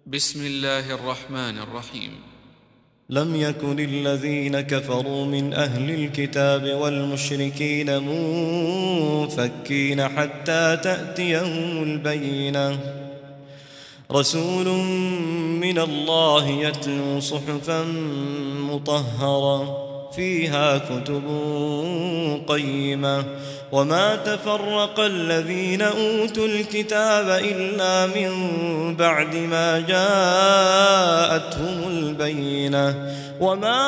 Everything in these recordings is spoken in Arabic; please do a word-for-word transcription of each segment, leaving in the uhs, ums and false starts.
بسم الله الرحمن الرحيم. لم يكن الذين كفروا من أهل الكتاب والمشركين منفكين حتى تأتيهم البينة، رسول من الله يتلو صحفا مطهرة فيها كتب قيمة، وما تفرق الذين أوتوا الكتاب إلا من بعد ما جاءتهم البينة، وما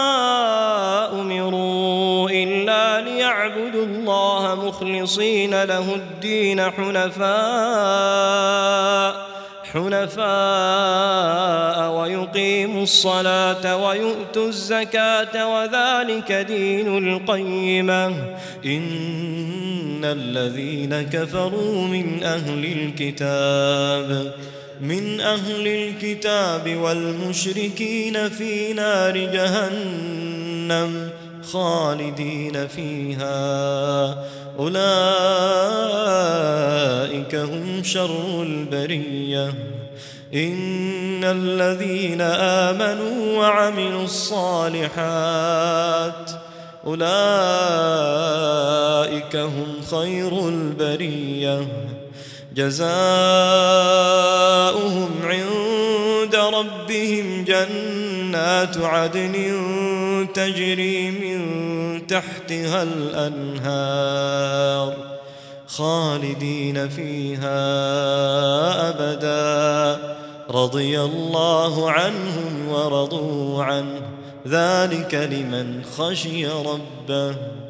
أمروا إلا ليعبدوا الله مخلصين له الدين حنفاء حنفاء ويقيموا الصلاة ويؤتوا الزكاة وذلك دين القيمة. إن الذين كفروا من أهل الكتاب من أهل الكتاب والمشركين في نار جهنم خالدين فيها، أولئك هم شر البرية. إن الذين آمنوا وعملوا الصالحات أولئك هم خير البرية، جزاؤهم عند ربهم جنات عدن تجري من تحتها الأنهار خالدين فيها أبدا، رضي الله عنهم ورضوا عنه، ذلك لمن خشي ربه.